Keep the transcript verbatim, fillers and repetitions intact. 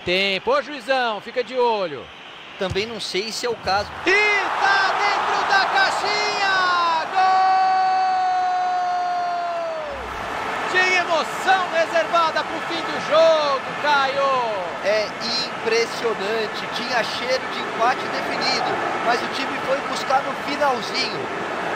Tempo, ô juizão, fica de olho. Também não sei se é o caso. E tá dentro da caixinha! Gol! Tinha emoção reservada pro fim do jogo, Caio! É impressionante, tinha cheiro de empate definido, mas o time foi buscar no finalzinho.